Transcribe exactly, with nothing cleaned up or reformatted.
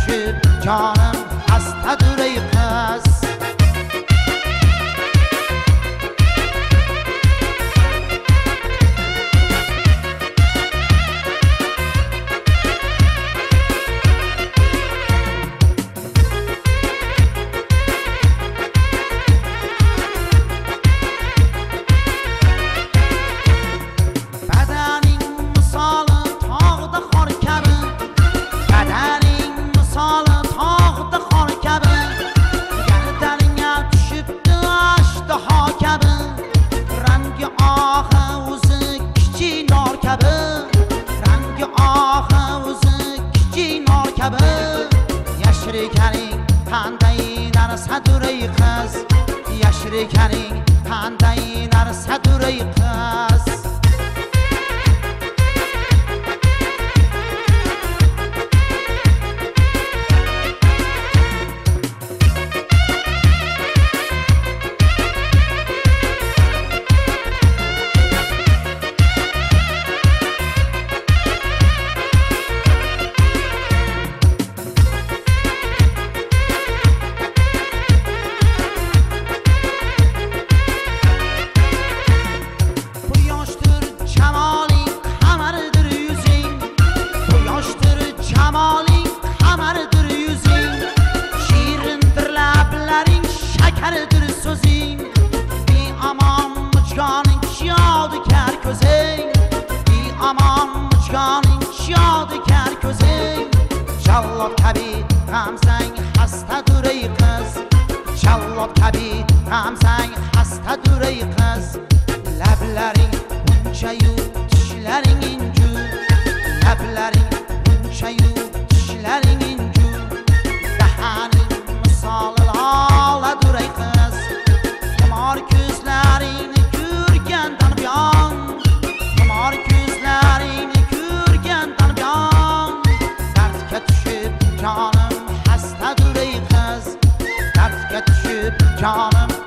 tushib jonim xastadur ey qiz. Yashrikaning qanday narsadur ey qiz, yashrikaning qanday narsadur ey qiz. Jallod kabi g'amsang xastadur ey qiz, jallod kabi g'amsang xastadur ey qiz. Lablaring uncha-yu tishlaring inju, lablaring uncha-yu tishlaring inju. Dahaning misoli loladur ey qiz, xumor ko'zlaringni ko'rgandan buyon, xumor ko'zlaringni ko'rgandan buyon dardga tushib jonim xastadur ey qiz, dardga tushib jonim